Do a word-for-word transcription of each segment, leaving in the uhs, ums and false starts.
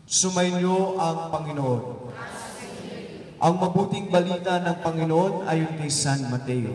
Sumainyo ang Panginoon. Ang mabuting balita ng Panginoon ayon kay San Mateo.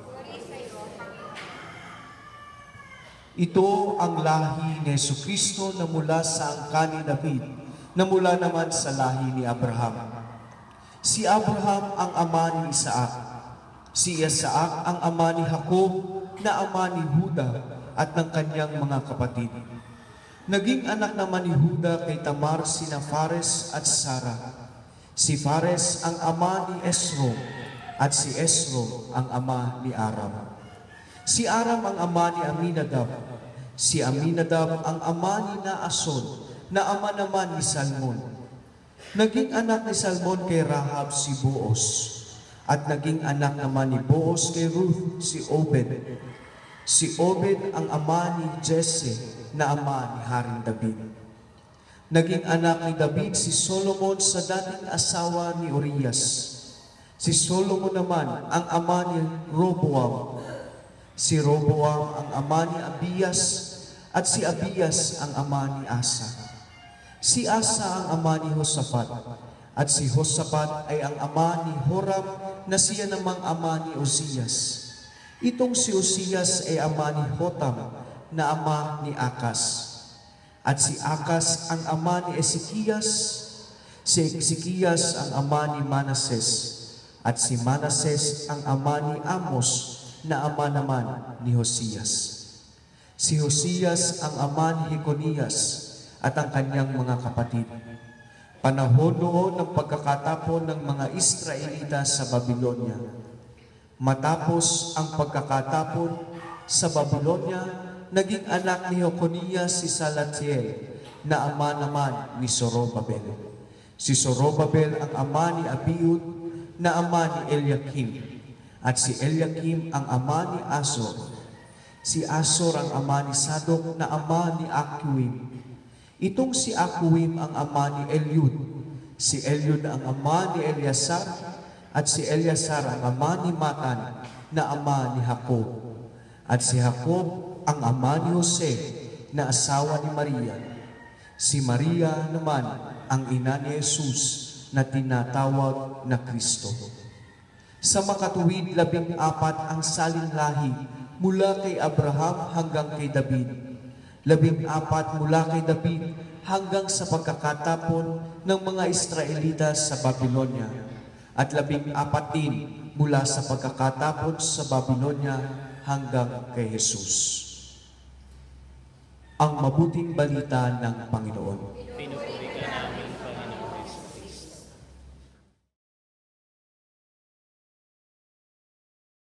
Ito ang lahi ni Jesucristo na mula sa angkan ni David, na mula naman sa lahi ni Abraham. Si Abraham ang ama ni Isaac. Si Isaac ang ama ni Jacob, na ama ni Juda at ng kanyang mga kapatid. Naging anak naman ni Juda kay Tamar sina Fares at Sara. Si Fares ang ama ni Esrom at si Esrom ang ama ni Aram. Si Aram ang ama ni Aminadab. Si Aminadab ang ama ni Naason, na ama naman ni Salmon. Naging anak ni Salmon kay Rahab si Boaz. At naging anak naman ni Boaz kay Ruth si Obed. Si Obed ang ama ni Jesse, na ama ni Haring David. Naging anak ni David si Solomon sa dating asawa ni Urias. Si Solomon naman ang ama ni Roboam. Si Roboam ang ama ni Abias, at si Abias ang ama ni Asa. Si Asa ang ama ni Josaphat, at si Josaphat ay ang ama ni Horam, na siya namang ama ni Uzias. Itong si Uzias ay ama ni Hotam, na ama ni Akas. At si Akas ang ama ni Ezekias, si Ezekias ang ama ni Manases, at si Manases ang ama ni Amos, na ama naman ni Hosias. Si Hosias ang ama ni Jeconias at ang kanyang mga kapatid. Panahon noon ng pagkakatapon ng mga Israelita sa Babilonia. Matapos ang pagkakatapon sa Babilonia, naging anak ni Jeconias si Salatiel, na ama naman ni Zorobabel. Si Zorobabel ang ama ni Abiud, na ama ni Eliakim. At si Eliakim ang ama ni Asor. Si Asor ang ama ni Sadok, na ama ni Akwim. Itong si Akwim ang ama ni Eliud. Si Eliud ang ama ni Eliasar. At si Eliasar ang ama ni Matan, na ama ni Jacob. At si Jacob ang ama ni Jose, na asawa ni Maria. Si Maria naman ang ina ni Jesus, na tinatawag na Kristo. Sa makatuwid, labing apat ang saling lahi mula kay Abraham hanggang kay David. Labing apat mula kay David hanggang sa pagkakatapon ng mga Israelita sa Babilonia. At labing apat din mula sa pagkakatapon sa Babilonia hanggang kay Jesus. Ang mabuting balita ng Panginoon.